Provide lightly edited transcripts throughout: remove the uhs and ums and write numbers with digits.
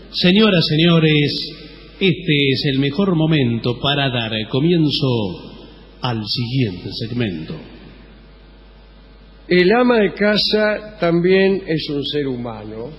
Señoras, señores, este es el mejor momento para dar comienzo al siguiente segmento. El ama de casa también es un ser humano,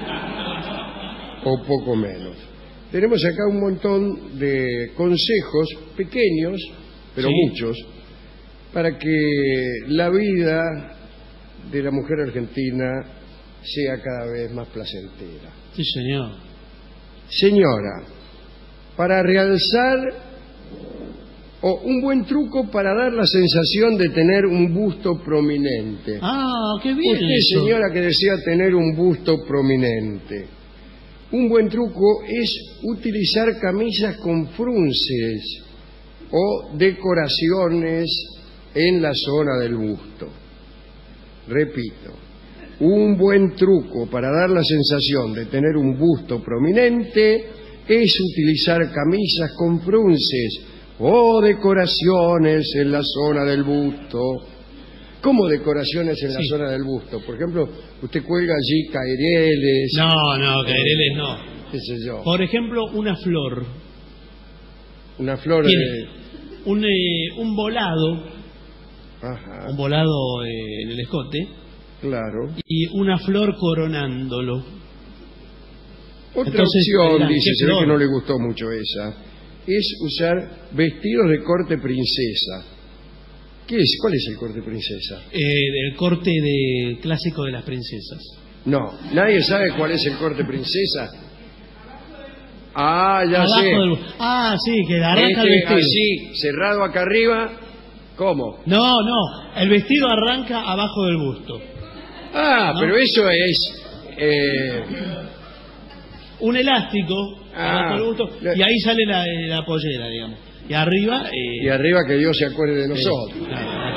o poco menos. Tenemos acá un montón de consejos pequeños, pero muchos, para que la vida de la mujer argentina sea cada vez más placentera. Sí, señor. Señora, para realzar o un buen truco para dar la sensación de tener un busto prominente. Ah, qué bien. Usted, eso. señora, que desea tener un busto prominente. Un buen truco es utilizar camisas con frunces o decoraciones en la zona del busto. Repito, un buen truco para dar la sensación de tener un busto prominente es utilizar camisas con frunces o decoraciones en la zona del busto. ¿Cómo decoraciones en la zona del busto? Por ejemplo, usted cuelga allí caireles. No, caireles no. ¿Qué sé yo? Por ejemplo, una flor. Una flor Tiene un volado. Ajá. Un volado en el escote. Claro. Y una flor coronándolo. Otra Entonces, opción, dice, se ve flor? que no le gustó mucho esa, es usar vestidos de corte princesa. ¿Qué es? ¿Cuál es el corte princesa? El corte clásico de las princesas. No, nadie sabe cuál es el corte princesa. Ah, ya Abajo sé. sí, que arranca el vestido. Así, cerrado acá arriba. ¿Cómo? No, el vestido arranca abajo del busto. Ah, ¿no? pero eso es... Un elástico abajo del busto y ahí sale la pollera, digamos. Y arriba... Y arriba que Dios se acuerde de nosotros. Claro.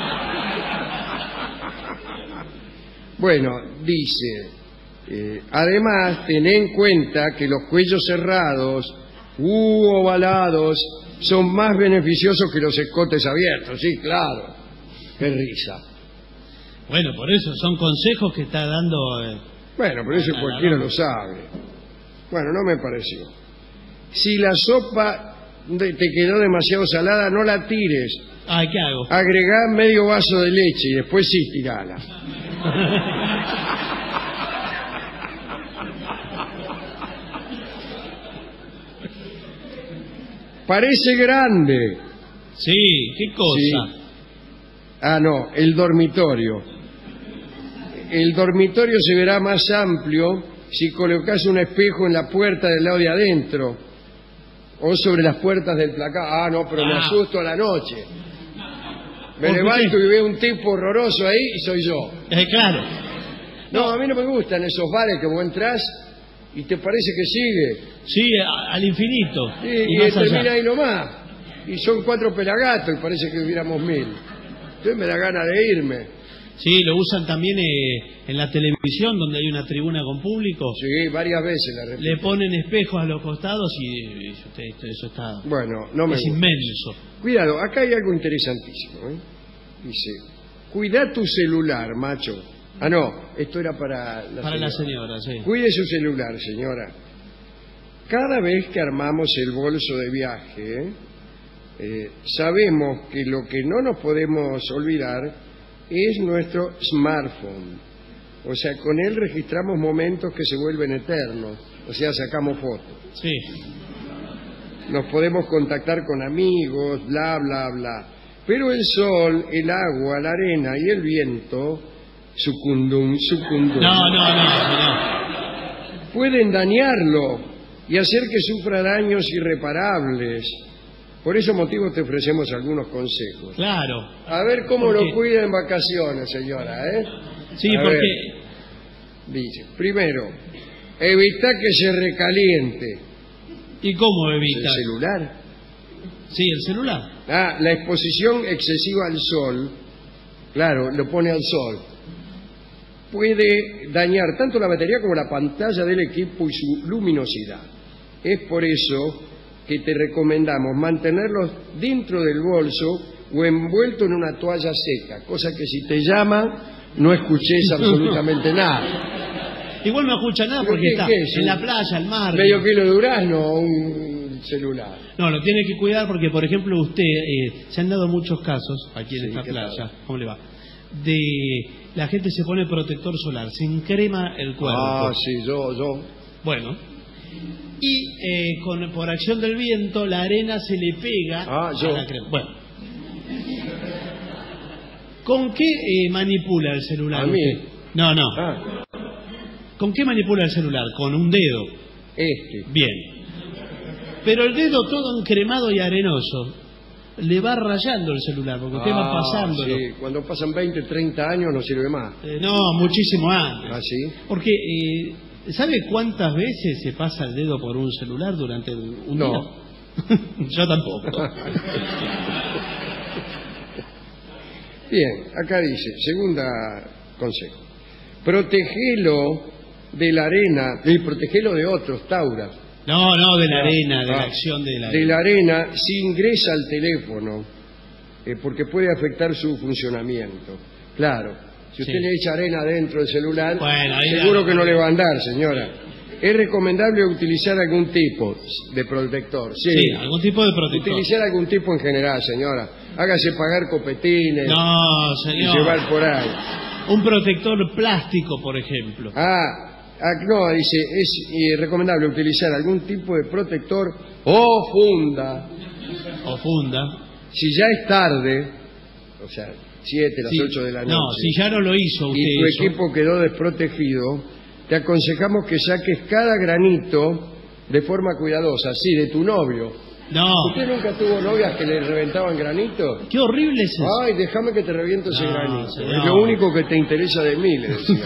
Bueno, dice, además, ten en cuenta que los cuellos cerrados u ovalados son más beneficiosos que los escotes abiertos. Sí, claro. Qué risa. Bueno, por eso son consejos que está dando... Bueno, pero eso cualquiera lo sabe. Bueno, no me pareció. Si la sopa te quedó demasiado salada, no la tires. Ay, ¿qué hago? Agregá medio vaso de leche y después sí tirala. Parece grande. Sí, ¿qué cosa? Sí. Ah, no, el dormitorio. El dormitorio se verá más amplio si colocas un espejo en la puerta del lado de adentro o sobre las puertas del placar. Ah, no, pero me asusto a la noche. Me levanto y veo un tipo horroroso ahí y soy yo. Claro. No, a mí no me gustan esos bares que vos entrás y te parece que sigue. Sí, al infinito. Y más termina allá. ahí nomás. Y son 4 pelagatos y parece que hubiéramos 1000. Entonces me da ganas de irme. Sí, lo usan también en la televisión, donde hay una tribuna con público. Sí, varias veces la repito. Le ponen espejos a los costados y eso está... Bueno, no me es gusta. inmenso. Cuidado, acá hay algo interesantísimo. Dice, cuida tu celular, macho. Ah, no, esto era para La señora, sí. Cuide su celular, señora. Cada vez que armamos el bolso de viaje, sabemos que lo que no nos podemos olvidar es nuestro smartphone. O sea, con él registramos momentos que se vuelven eternos. O sea, sacamos fotos. Sí. Nos podemos contactar con amigos, bla, bla, bla. Pero el sol, el agua, la arena y el viento, sucundum, No. pueden dañarlo y hacer que sufra daños irreparables. Por ese motivo te ofrecemos algunos consejos. Claro. A ver cómo lo cuida en vacaciones, señora, ¿eh? Sí, A porque... ver. Dice, primero, evita que se recaliente. ¿Y cómo evita? ¿El celular? Sí, el celular. Ah, la exposición excesiva al sol, claro, lo pone al sol, puede dañar tanto la batería como la pantalla del equipo y su luminosidad. Es por eso que te recomendamos mantenerlos dentro del bolso o envuelto en una toalla seca, cosa que si te llaman no escuches absolutamente nada. Igual no escucha nada ¿Pero porque qué- está qué es? en la playa, al mar. ¿Medio kilo de durazno o un celular? No, lo tiene que cuidar porque, por ejemplo, usted, se han dado muchos casos aquí en Sí, esta ¿qué playa, tal? ¿cómo le va? De la gente se pone protector solar, se encrema el cuerpo. Ah, sí, yo. Bueno, y por acción del viento la arena se le pega Ah, a yo. la crema. Bueno, ¿con qué manipula el celular? A mí. usted? No. Ah, ¿Con qué manipula el celular? Con un dedo. Bien. Pero el dedo todo encremado y arenoso le va rayando el celular porque usted va pasándolo. Sí, cuando pasan 20, 30 años no sirve más. No, muchísimo antes. ¿Ah, sí? Porque, ¿sabe cuántas veces se pasa el dedo por un celular durante un No. día? Yo tampoco. Bien, acá dice, segunda consejo. Protegelo de la arena, y protegelo de otros, Taura. No, de la arena, de la acción de la arena. De la arena si ingresa al teléfono, porque puede afectar su funcionamiento. Claro, si usted Sí. le echa arena dentro del celular, Bueno, ahí seguro ya- que no le va a andar, señora. Es recomendable utilizar algún tipo de protector. Sí, algún tipo de protector. Utilizar algún tipo en general, señora. Hágase pagar copetines No, y señor. llevar por ahí. Un protector plástico, por ejemplo. No, dice, es recomendable utilizar algún tipo de protector o funda. O funda. Si ya es tarde, o sea, 7, las Sí. 8 de la noche, No, si ya no lo hizo usted y tu eso, equipo quedó desprotegido, te aconsejamos que saques cada granito de forma cuidadosa, sí, de tu novio. No, ¿Usted nunca tuvo novias que le reventaban granito? qué horrible es eso. Ay, déjame que te reviento ese No, granito. señor. Es lo único que te interesa de mí, le decía.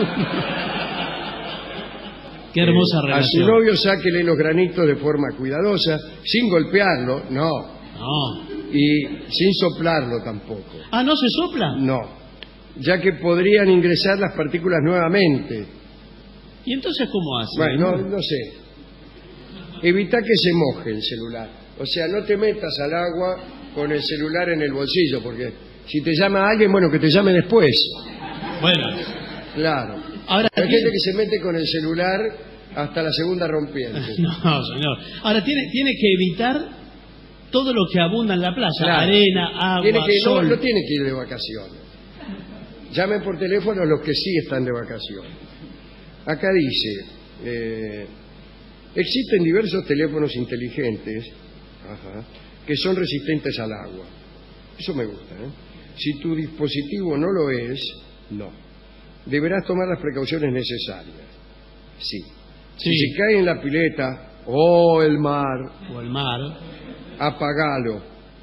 Qué hermosa A su relación. novio sáquele los granitos de forma cuidadosa, sin golpearlo, no, No. y sin soplarlo tampoco, Ah, ¿no se sopla? no, ya que podrían ingresar las partículas nuevamente. ¿Y entonces cómo hace? Bueno, no sé. Evita que se moje el celular. O sea, no te metas al agua con el celular en el bolsillo, porque si te llama alguien, bueno, que te llame después. Bueno, Claro. ahora... Hay gente que se mete con el celular hasta la segunda rompiente. No, señor. Ahora tiene que evitar todo lo que abunda en la playa. Claro. Arena, agua, Tiene que, sol. no tiene que ir de vacaciones. Llamen por teléfono a los que sí están de vacaciones. Acá dice, existen diversos teléfonos inteligentes que son resistentes al agua. Eso me gusta, ¿eh? Si tu dispositivo no lo es, no. Deberás tomar las precauciones necesarias. Sí. Sí. Si se cae en la pileta o el mar, O el mar. apagalo.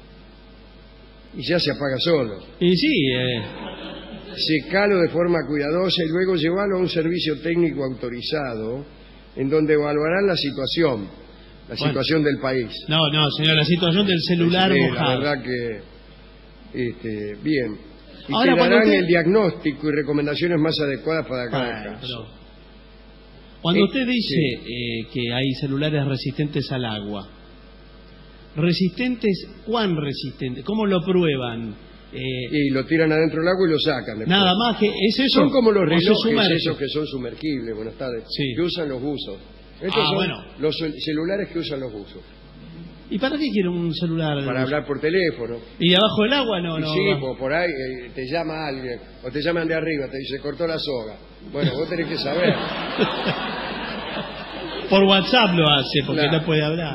Y ya se apaga solo. Y sí, Secalo de forma cuidadosa y luego llevalo a un servicio técnico autorizado en donde evaluarán la situación del país. no, señor, la situación del celular Sí, la mojado. verdad que bien. Y Ahora, te cuando darán usted- el diagnóstico y recomendaciones más adecuadas para cada Bueno, caso. pero cuando usted dice sí. que hay celulares resistentes al agua, ¿resistentes? ¿Cuán resistentes? ¿Cómo lo prueban? Y lo tiran adentro del agua y lo sacan después. Nada más que es eso. Son como los ¿O se relojes sumerge? esos que son sumergibles, buenas tardes, Sí. que usan los buzos. Estos son bueno. los celulares que usan los buzos. ¿Y para qué quiere un celular? Para hablar por teléfono. ¿Y abajo del agua? No, Y no. sí, va. por ahí te llama alguien, o te llaman de arriba, te dice, cortó la soga. Bueno, vos tenés que saber. Por WhatsApp lo hace, porque Claro. no puede hablar.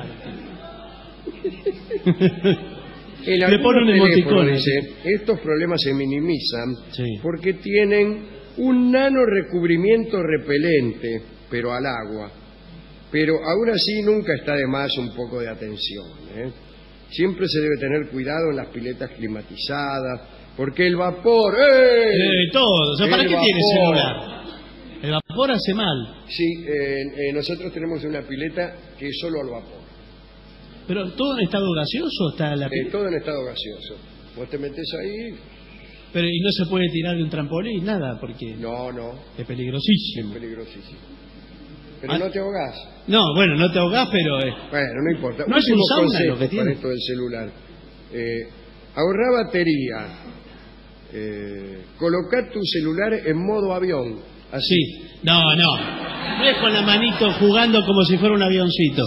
En Le algunos pone un teléfonos, emoticón. dice, estos problemas se minimizan Sí. porque tienen un nano recubrimiento repelente, pero al agua. Pero aún así nunca está de más un poco de atención, ¿eh? Siempre se debe tener cuidado en las piletas climatizadas, porque el vapor... Todo. O sea, ¿para El qué tiene vapor. celular? El vapor hace mal. Sí, nosotros tenemos una pileta que es solo al vapor. Pero todo en estado gaseoso está la Todo en estado gaseoso. Vos te metés ahí... Pero y no se puede tirar de un trampolín, nada, porque No, es es peligrosísimo. peligrosísimo. Pero Ah. no te ahogás. No, bueno, no te ahogás, pero Bueno, no importa. No es un Último sauna consejo lo que tiene. para esto del celular. Ahorrá batería. Colocá tu celular en modo avión. Así. Sí. No, no. No es con la manito jugando como si fuera un avioncito.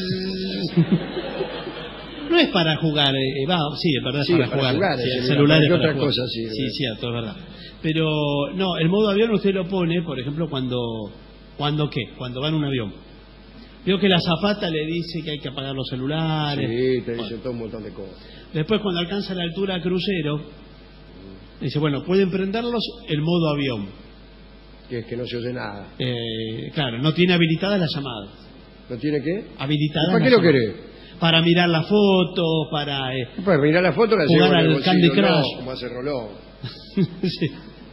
No es para jugar, sí, es verdad, es Sí, para jugar, sí, el celular es para para otra jugar. cosa, sí. Sí, cierto, es verdad. Pero, no, el modo avión usted lo pone, por ejemplo, cuando Cuando va en un avión. Veo que la azafata le dice que hay que apagar los celulares. Sí, te dice todo un montón de cosas. Después, cuando alcanza la altura crucero, dice, bueno, pueden prenderlos el modo avión. Que es que no se oye nada. Claro, no tiene habilitadas las llamadas. ¿No tiene qué? Habilitadas. ¿Para qué las lo llamadas. querés? Para mirar la foto, para... Pues mirar la foto la jugar llevo en el al bolsillo, Candy no, Crush. como hace Rolón. Sí.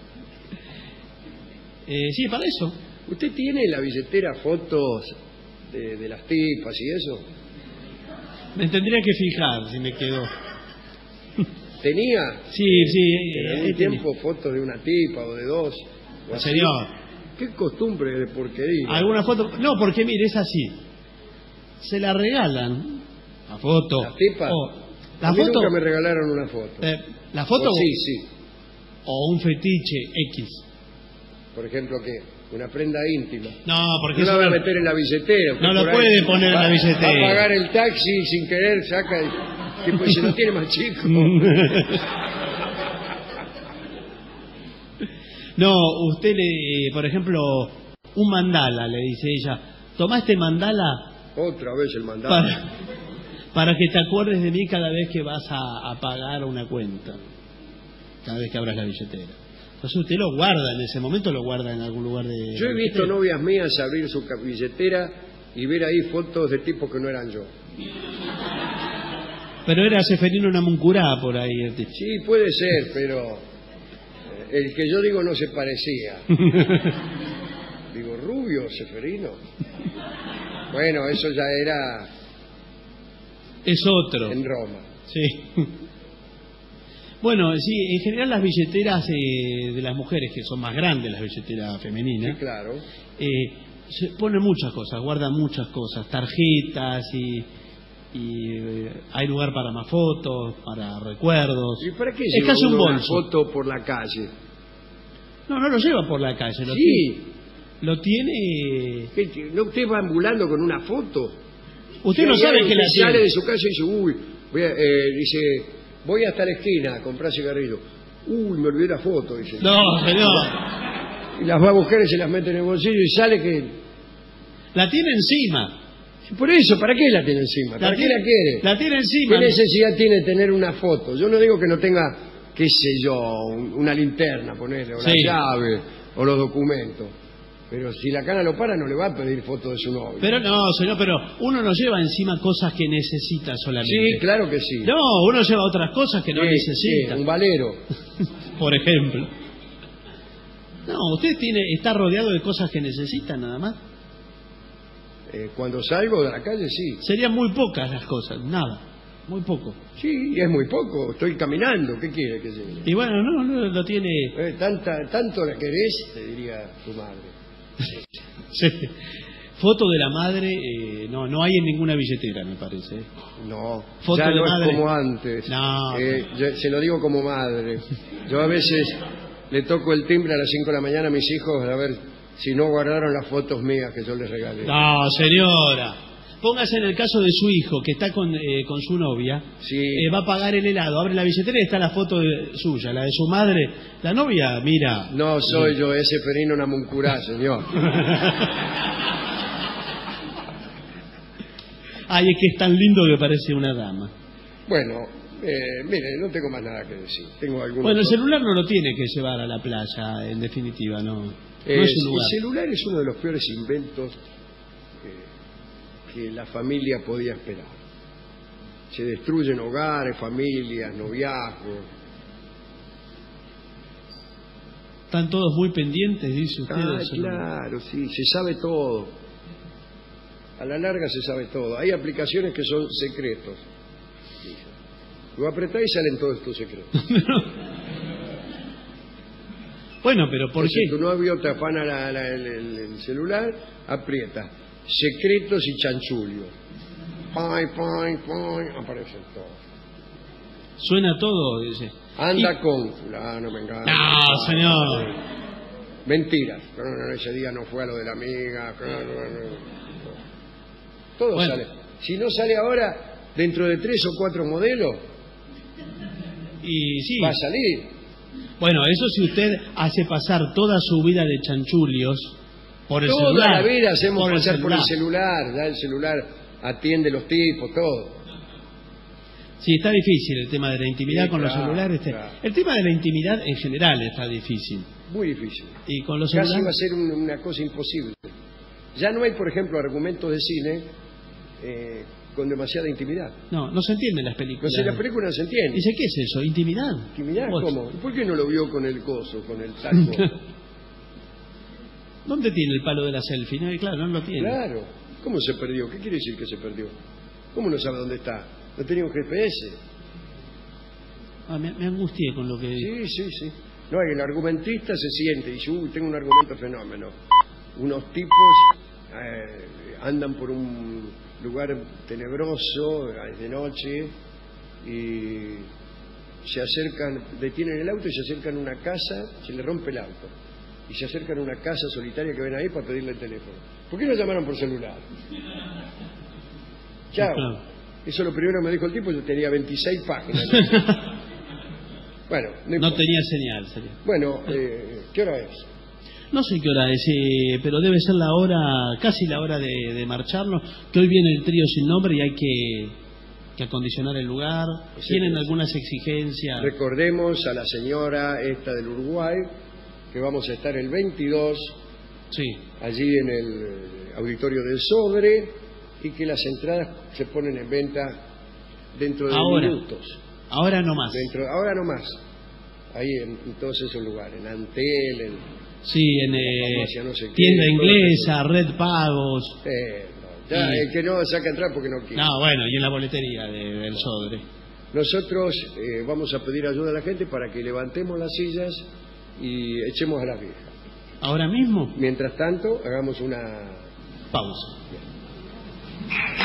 Sí, para eso. ¿Usted tiene en la billetera fotos de las tipas y eso? Me tendría que fijar si me quedó. ¿Tenía Sí, sí. en algún tiempo fotos de una tipa o de dos? O así? Señor, ¿Qué costumbre de porquería? ¿alguna foto? No, porque mire, es así. Se la regalan. La foto. ¿Las tipas? La A mí foto. nunca me regalaron una foto. La foto. O sí, sí. O un fetiche X. Por ejemplo, ¿qué? Una prenda íntima. No, porque No la eso voy a meter en la billetera. No lo por ahí puede poner en la va billetera. a pagar el taxi sin querer, saca y pues se lo tiene más chico. No, usted por ejemplo, un mandala, le dice ella. Toma este mandala Otra vez el mandato. para que te acuerdes de mí cada vez que vas a pagar una cuenta. Cada vez que abras la billetera. Entonces usted lo guarda, en ese momento lo guarda en algún lugar de... Yo he visto novias mías abrir su billetera y ver ahí fotos de tipos que no eran yo. Pero era Seferino Namuncurá por ahí el tipo. Sí, puede ser, pero el que yo digo no se parecía. Digo, rubio, Seferino. Bueno, eso ya era Es otro. en Roma. Sí. Bueno, sí, en general las billeteras de las mujeres, que son más grandes las billeteras femeninas, Sí, claro. se ponen muchas cosas, guardan muchas cosas, tarjetas y hay lugar para más fotos, para recuerdos. ¿Y para qué Es lleva casi un uno una bolso. foto por la calle? No, no lo lleva por la calle, Sí. lo tiene... ¿No usted va ambulando con una foto? Usted no Si sabe alguien que la sale tiene. de su casa y dice, uy, voy hasta la esquina a comprar cigarrillos. Uy, me olvidé la foto, dice. No, señor. Y las va a buscar y se las mete en el bolsillo y sale que... La tiene encima. Por eso, ¿para qué la tiene encima? ¿Para qué la quiere? La tiene encima. ¿Qué necesidad tiene de tener una foto? Yo no digo que no tenga, qué sé yo, una linterna, ponerle, o la Sí. llave, o los documentos. Pero si la cana lo para, no le va a pedir foto de su novio. Pero no, señor, pero uno no lleva encima cosas que necesita solamente. Sí, claro que sí. No, uno lleva otras cosas que no necesita. Un valero. Por ejemplo. No, usted está rodeado de cosas que necesita nada más. Cuando salgo de la calle, sí. Serían muy pocas las cosas, nada, muy poco. Sí, es muy poco. Estoy caminando. ¿Qué quiere que lleve? Y bueno, no lo tiene... Tanto la querés, te diría tu madre. Sí. Foto de la madre, no hay en ninguna billetera, me parece. No, Foto ya de no madre. es como antes. No. Se lo digo como madre. Yo a veces le toco el timbre a las 5 de la mañana a mis hijos a ver si no guardaron las fotos mías que yo les regalé. No, señora. Póngase en el caso de su hijo, que está con su novia, Sí. Va a pagar el helado, abre la billetera y está la foto suya, la de su madre. La novia, mira... No soy yo, es Seferino Namuncurá, señor. Ay, es que es tan lindo que parece una dama. Bueno, mire, no tengo más nada que decir. Tengo algunos... Bueno, el celular no lo tiene que llevar a la playa, en definitiva, no es un El lugar. celular es uno de los peores inventos que la familia podía esperar. Se destruyen hogares, familias, noviazgos. Están todos muy pendientes, dice usted. del celular. Claro, sí, se sabe todo. A la larga se sabe todo. Hay aplicaciones que son secretos. Lo apretás y salen todos tus secretos. Bueno, pero ¿por Entonces, qué? tu novio te afana el celular, aprieta. Secretos y chanchullo. Aparecen todos. Suena todo, dice. Anda con fulano, me encanta. No, señor. Mentira. No, ese día no fue a lo de la amiga. Todo Bueno. sale. Si no sale ahora, dentro de 3 o 4 modelos, Y sí. va a salir. Bueno, eso si usted hace pasar toda su vida de chanchulios por el Toda celular. la vida hacemos por pasar por el celular. Ya el celular atiende los tipos, todo. Sí, está difícil el tema de la intimidad Sí, con los claro, celulares. claro. El tema de la intimidad en general está difícil. Muy difícil. Y con los Casi celulares... va a ser una cosa imposible. Ya no hay, por ejemplo, argumentos de cine con demasiada intimidad. No se entienden las No películas. sé, la película no se entiende. Dice, ¿qué es eso? ¿Intimidad? ¿Intimidad? What? ¿Cómo? ¿Por qué no lo vio con el coso, con el taco? ¿Dónde tiene el palo de la selfie? No, claro, no lo tiene. Claro. ¿Cómo se perdió? ¿Qué quiere decir que se perdió? ¿Cómo no sabe dónde está? ¿No tenía un GPS? Me angustié con lo que... Sí. No, el argumentista se siente y dice, tengo un argumento fenómeno. Unos tipos andan por un lugar tenebroso, de noche, y se acercan, detienen el auto y se acercan a una casa, se le rompe el auto. Y se acercan a una casa solitaria que ven ahí para pedirle el teléfono. ¿Por qué no llamaron por celular? Chao. Claro. Eso es lo primero que me dijo el tipo, yo tenía 26 páginas. Bueno, No tenía señal, sería. Bueno, ¿qué hora es? No sé qué hora es, pero debe ser la hora, casi la hora de marcharnos, que hoy viene el trío sin nombre y hay que acondicionar el lugar. Sí, Tienen sí. algunas exigencias. Recordemos a la señora esta del Uruguay que vamos a estar el 22 Sí. allí en el auditorio del Sodre y que las entradas se ponen en venta dentro de minutos. Ahora no más. Ahora no más. Ahí en todos esos lugares, en Antel, en Sí, en farmacia no sé qué, tienda todo inglesa, Red Pagos. no, ya, el que no saca entrada porque no quiere. No, bueno, y en la boletería del Sodre. Nosotros vamos a pedir ayuda a la gente para que levantemos las sillas y echemos a las viejas. ¿Ahora mismo? Mientras tanto, hagamos una Pausa.